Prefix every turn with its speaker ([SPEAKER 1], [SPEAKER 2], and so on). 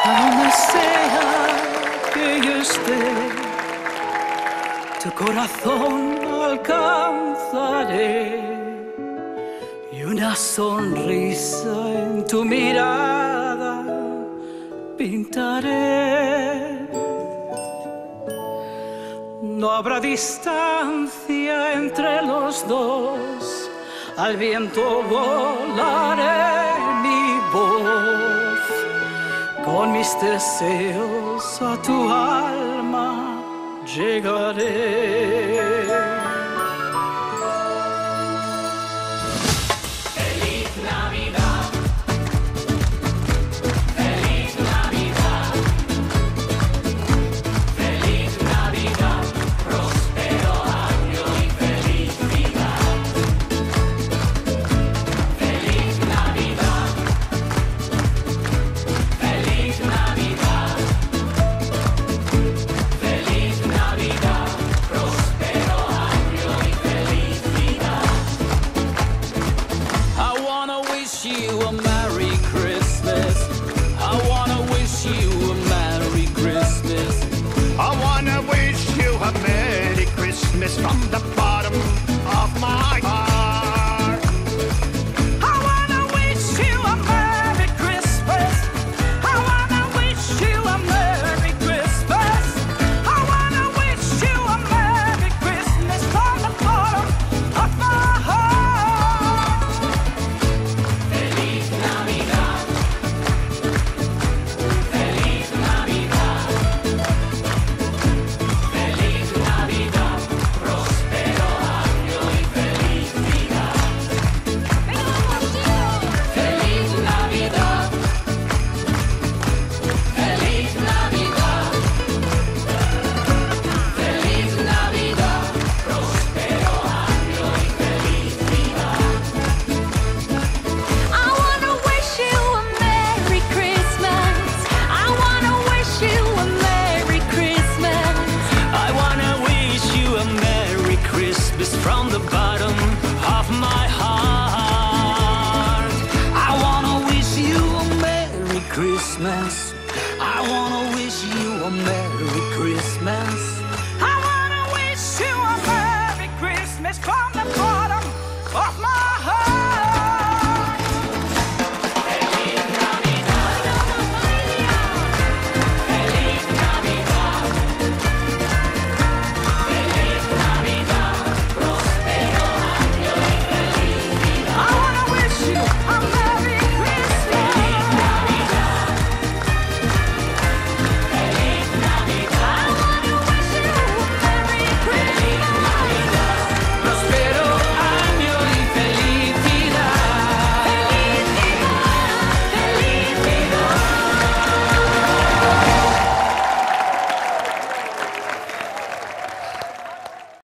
[SPEAKER 1] A donde sea que yo esté, tu corazón alcanzaré y una sonrisa en tu mirada pintaré. No habrá distancia entre los dos, al viento volaré mi voz, con mis deseos a tu alma llegaré.
[SPEAKER 2] From the bottom of my heart,
[SPEAKER 1] I wanna wish you a Merry Christmas. I wanna wish you a Merry Christmas. I wanna wish you a Merry Christmas from the bottom of my heart.
[SPEAKER 3] Feliz Navidad. Feliz Navidad. Feliz Navidad. Próspero año y felicidad. Feliz Navidad. Feliz Navidad. Feliz Navidad. Próspero año y felicidad.
[SPEAKER 4] I wanna wish you a Merry Christmas. I wanna wish you a Merry Christmas.
[SPEAKER 1] I wanna wish you a Merry Christmas from the bottom of my heart. I wanna wish you a Merry Christmas. I wanna wish you a Merry Christmas.